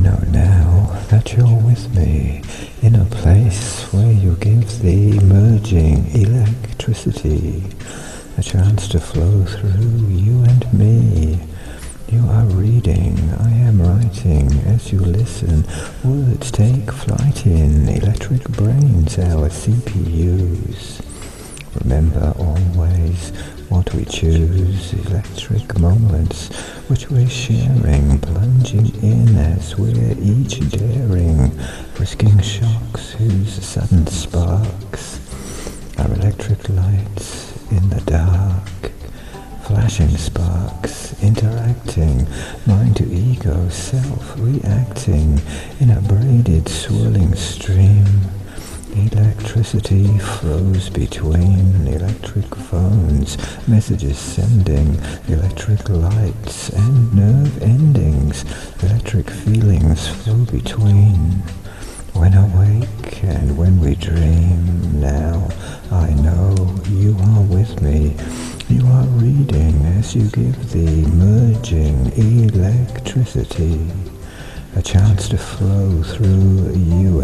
know now that you're with me in a place where you give the merging electricity a chance to flow through you and me. You are reading, I am writing. As you listen, words take flight in electric brains, our CPUs. Remember always what we choose, electric moments which we're sharing, plunging in as we're each daring, risking shocks whose sudden sparks are electric lights in the dark, flashing sparks, interacting, mind to ego, self reacting in a braided swirling stream. Electricity flows between electric phones, messages sending, electric lights and nerve endings, electric feelings flow between. When awake and when we dream, now I know you are with me. You are reading as you give the merging electricity a chance to flow through you